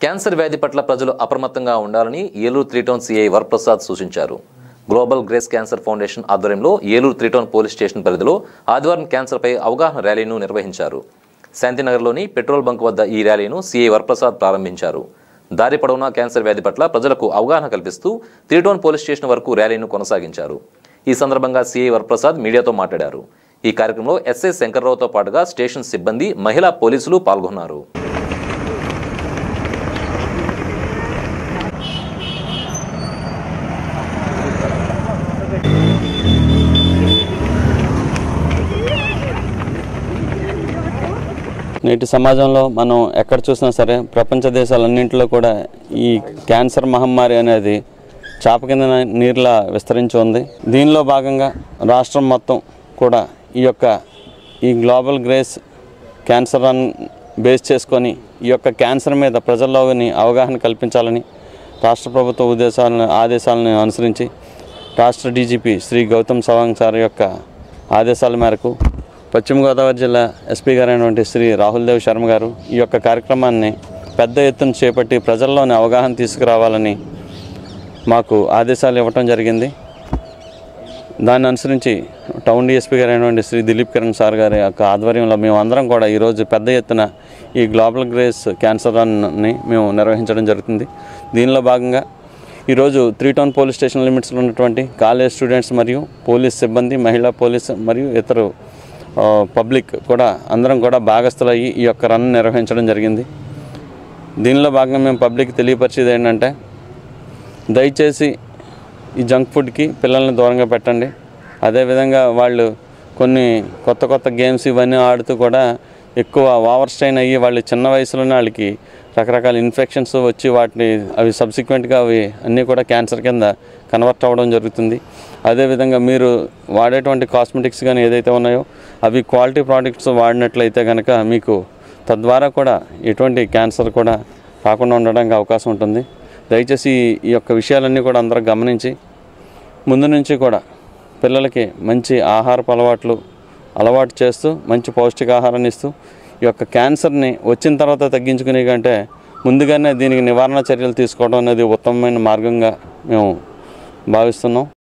Cancer వ్యాధి పట్ల ప్రజలు అప్రమత్తంగా ఉండాలని ఏలూరు 3 టౌన్ సిఐ వరప్రసాద్ సూచించారు. గ్లోబల్ గ్రేస్ క్యాన్సర్ ఫౌండేషన్ ఆధ్వర్యంలో ఏలూరు 3 టౌన్ పోలీస్ స్టేషన్ పరిధిలో ఆదివారం క్యాన్సర్పై అవగాహన ర్యాలీను నిర్వహించారు. శాంతినగర్లోని పెట్రోల్ బంక్ వద్ద ఈ ర్యాలీను సిఐ వరప్రసాద్ ప్రారంభించారు. దారి పొడవునా క్యాన్సర్ వ్యాధి పట్ల ప్రజలకు అవగాహన కల్పిస్తూ 3 టౌన్ పోలీస్ స్టేషన్ వరకు ర్యాలీను కొనసాగించారు. ఈ సందర్భంగా సిఐ వరప్రసాద్ మీడియాతో మాట్లాడారు. ఈ కార్యక్రమంలో ఎస్ఐ శంకర్రావుతో పాటుగా స్టేషన్ సిబ్బంది, మహిళా పోలీసులు పాల్గొన్నారు. నేటి సమాజంలో మనం ఎక్కడ చూసినా సరే ప్రపంచ దేశాలన్నింటిలో కూడా ఈ క్యాన్సర్ మహమ్మారి అనేది చాప కింద నీరులా విస్తరించి ఉంది. దీనిలో భాగంగా రాష్ట్రం మొత్తం కూడా ఈ global grace cancer run base చేసుకొని ఈ యొక్క క్యాన్సర్ మీద ప్రజల్లోని అవగాహన కల్పించాలని రాష్ట్ర ప్రభుత్వ ఆదేశాలను అనుసరించి రాష్ట్ర డీజీపీ శ్రీ గౌతమ్ సవాంగ్ సార్ యొక్క ఆదేశాల మేరకు పశ్చిమ గోదావరి జిల్లా ఎస్పీ గారైనటువంటి శ్రీ రాహుల్ దేవ్ శర్మ గారు ఈ యొక్క కార్యక్రమాన్ని పెద్ద ఎత్తున చేపట్టి ప్రజల్లోని అవగాహన తీసుకురావాలని మాకు ఆదేశాలు ఇవ్వటం జరిగింది. దాన్ని అనుసరించి టౌన్ డిఎస్పీ గారైనటువంటి శ్రీ దిలీప్ కిరణ్ సార్ గారి యొక్క ఆధ్వర్యంలో మేమందరం కూడా ఈరోజు పెద్ద ఎత్తున ఈ గ్లోబల్ గ్రేస్ క్యాన్సర్ రన్ని మేము నిర్వహించడం జరుగుతుంది. దీనిలో భాగంగా ఈరోజు 3 టౌన్ పోలీస్ స్టేషన్ లిమిట్స్లో ఉన్నటువంటి కాలేజ్ స్టూడెంట్స్ మరియు పోలీస్ సిబ్బంది, మహిళా పోలీస్ మరియు ఇతర పబ్లిక్ కూడా అందరం కూడా భాగస్థులయ్యి ఈ యొక్క రన్ నిర్వహించడం జరిగింది. దీనిలో భాగంగా మేము పబ్లిక్ తెలియపరిచేది ఏంటంటే, దయచేసి ఈ జంక్ ఫుడ్కి పిల్లల్ని దూరంగా పెట్టండి. అదేవిధంగా వాళ్ళు కొన్ని కొత్త గేమ్స్ ఇవన్నీ ఆడుతూ కూడా ఎక్కువ ఓవర్ స్ట్రెయిన్ అయ్యి వాళ్ళు చిన్న వయసులోనే వాళ్ళకి రకరకాల ఇన్ఫెక్షన్స్ వచ్చి అవి సబ్సిక్వెంట్గా అన్నీ కూడా క్యాన్సర్ కింద కన్వర్ట్ అవ్వడం జరుగుతుంది. అదేవిధంగా మీరు వాడేటువంటి కాస్మెటిక్స్ కానీ ఏదైతే ఉన్నాయో అవి క్వాలిటీ ప్రోడక్ట్స్ వాడినట్లయితే కనుక మీకు తద్వారా కూడా ఎటువంటి క్యాన్సర్ కూడా రాకుండా ఉండడానికి అవకాశం ఉంటుంది. దయచేసి ఈ యొక్క విషయాలన్నీ కూడా అందరూ గమనించి ముందు నుంచి కూడా పిల్లలకి మంచి ఆహారపు అలవాటు చేస్తూ మంచి పౌష్టికాహారాన్ని ఇస్తూ ఈ యొక్క క్యాన్సర్ని వచ్చిన తర్వాత తగ్గించుకునే కంటే ముందుగానే దీనికి నివారణ చర్యలు తీసుకోవడం అనేది ఉత్తమమైన మార్గంగా మేము భావిస్తున్నాం.